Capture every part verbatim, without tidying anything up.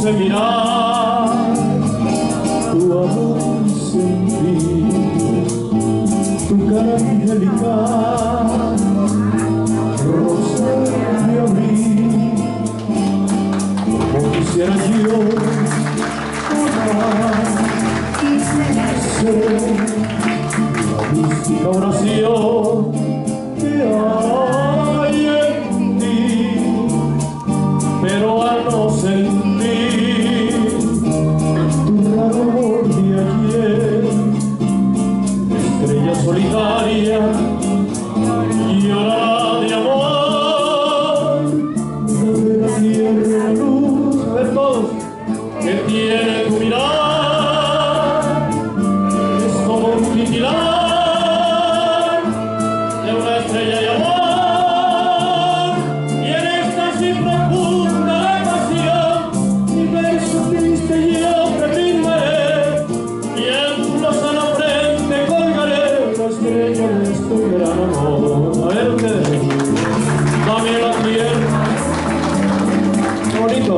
sé mirar tu amor sentir, tu cara angelical, rosa de abril. Como quisiera yo amar, ser la mística oración que hay en ti, pero al no sentir tu raro amor de ayer, estrella solitaria llorará de amor. Dame la tierra, la luz, a ver todos, que tiene tu mirar, es como un titilar de una estrella de amor, y en éxtasis profunda emoción mi verso triste yo te brindaré, y en tu lozana frente colgaré una estrella de este gran amor. A ver ustedes, dame la tierra, qué bonito.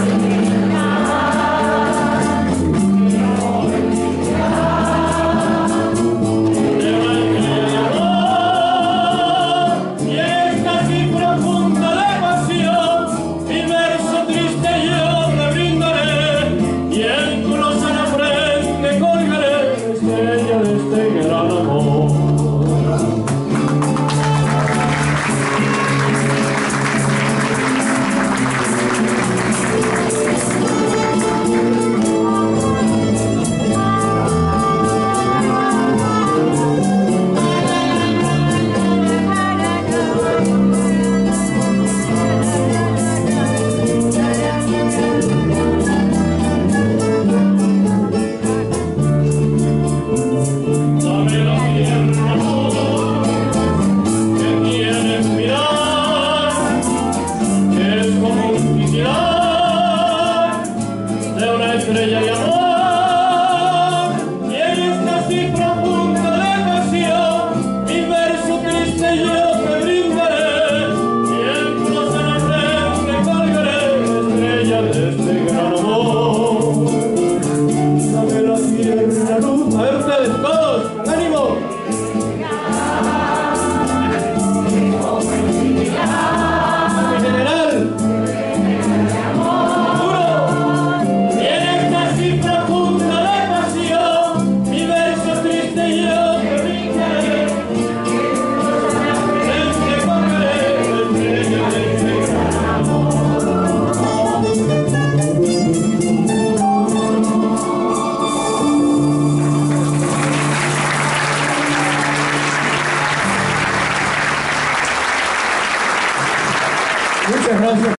Estrella de amor, y en éxtasis profunda de pasión mi verso triste yo te brindaré, y en tu lozana frente colgaré estrella de este gran amor. Dame la tierra, la luz, a ver ustedes todos, con ánimo. Mi general. Muchas gracias.